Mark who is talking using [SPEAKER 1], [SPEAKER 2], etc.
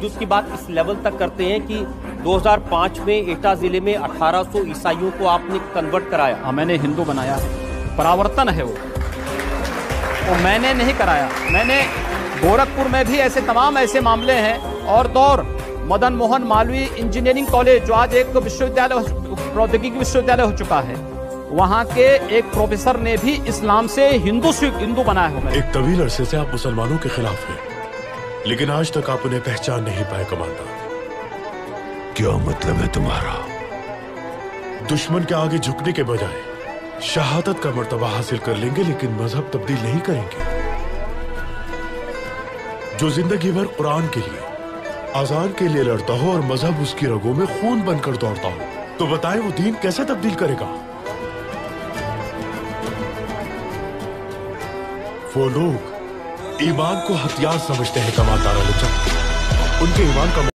[SPEAKER 1] तशद्दुद की बात इस लेवल तक करते हैं कि 2005 में एटा जिले में 1800 ईसाइयों को आपने कन्वर्ट कराया।
[SPEAKER 2] हाँ, मैंने हिंदू बनाया है, परावर्तन है वो मैंने नहीं कराया। मैंने गोरखपुर में भी ऐसे तमाम ऐसे मामले हैं। और दौर मदन मोहन मालवीय इंजीनियरिंग कॉलेज जो आज एक विश्वविद्यालय, प्रौद्योगिकी विश्वविद्यालय हो चुका है, वहां के एक प्रोफेसर ने भी इस्लाम से हिंदू बनाया हो।
[SPEAKER 3] एक तवील अरसे से आप मुसलमानों के खिलाफ हैं, लेकिन आज तक आप उन्हें पहचान नहीं पाए कमांडर।
[SPEAKER 4] क्या मतलब है तुम्हारा?
[SPEAKER 3] दुश्मन के आगे झुकने के बजाय शहादत का मर्तबा हासिल कर लेंगे, लेकिन मजहब तब्दील नहीं करेंगे। जो जिंदगी भर कुरान के लिए, अजान के लिए लड़ता हो और मजहब उसकी रगों में खून बनकर दौड़ता हो, तो बताएं वो दीन कैसे तब्दील करेगा? वो लोग ईमान को हथियार समझते हैं कमांडर, उनके ईमान का